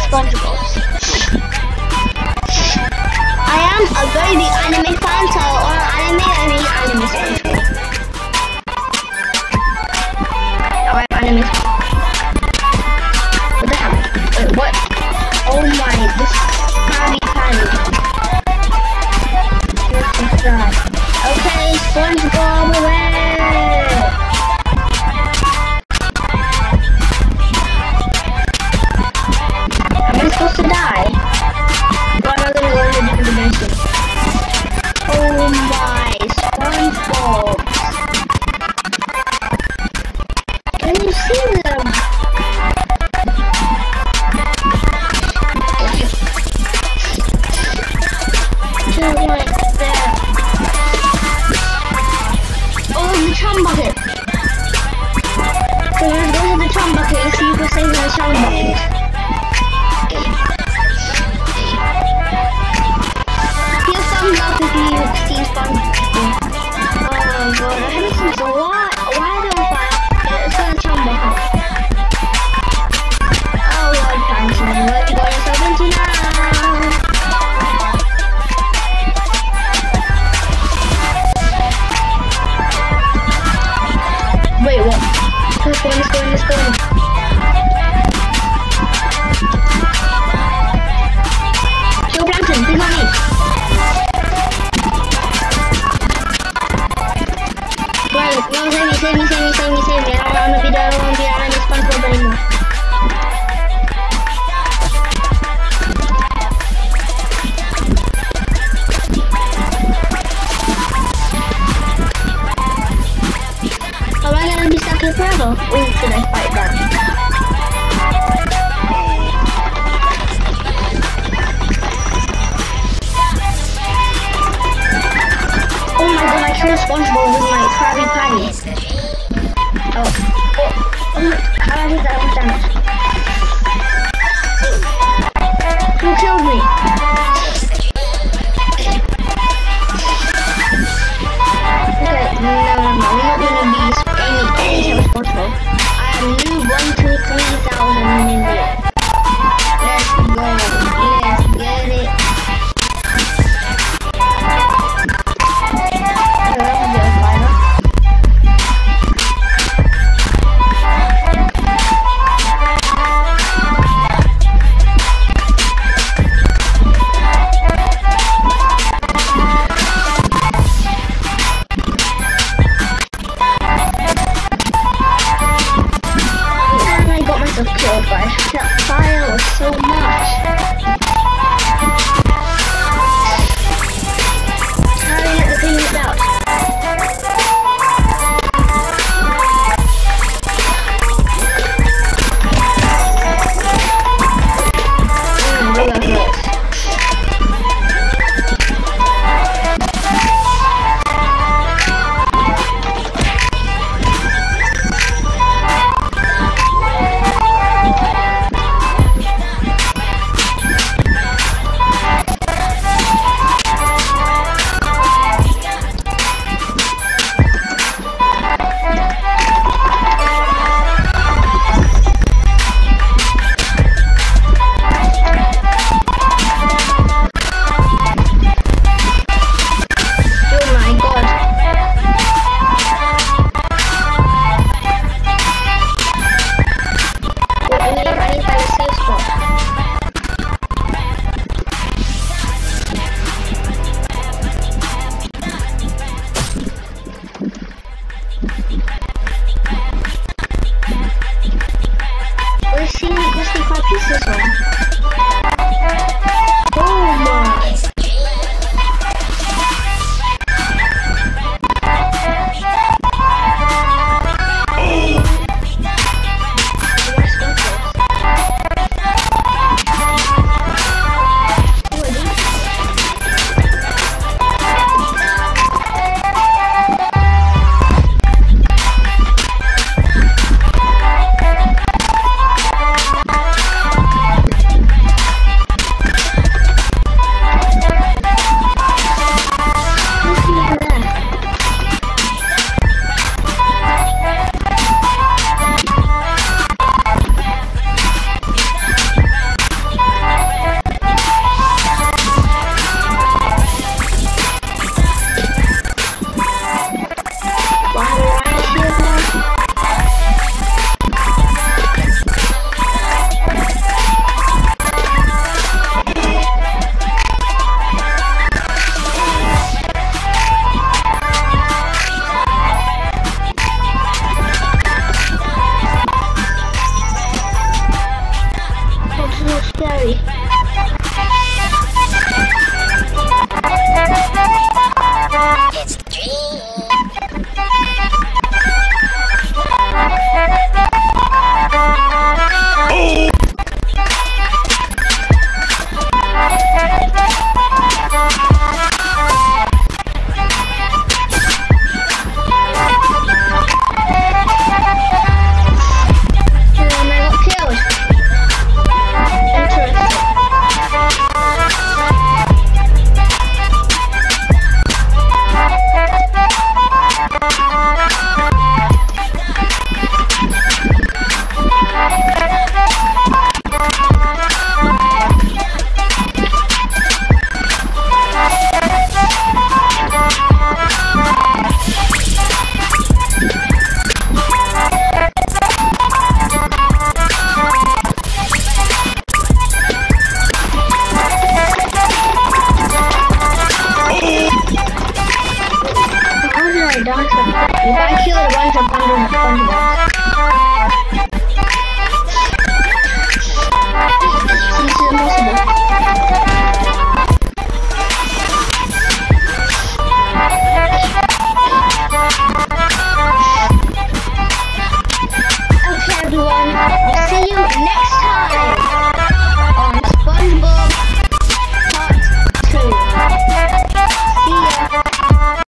Spongebob. I am a very big anime fan, so on anime I mean anime Spongebob. Alright, anime Spongebob. What the hell? Wait, what? Oh my, this Krabby Patty. Okay, Spongebob away! Am I supposed to die? Or am I gonna go into a different dimension? Oh my, Spongebob! Can you see them? Just like that. Oh, the chum bucket! So let's go to the chum bucket and see if we're saving the chum bucket. Give thumbs up if you've seen Spongebob. Oh god, I haven't seen so what? Why don't I find it's in the chum bucket? Oh lord, thanks man, what you got yourself into now? Wait, what? Let's go. Show Plankton, please not me. Well, no, save me. I don't wanna be there, I'm just Spongebob anymore. Am I gonna be stuck here forever? Or should I fight back? Oh my god, I killed Spongebob with my Krabby Patty. Oh, how did that damage? Who killed me? Okay, no, we're not gonna be any type of Spongebob. I am new 1,2,3,000 in there. Let's go, let's get it. That fire was so much. How do you get the thing out? Look at this. so scary. It's a dream.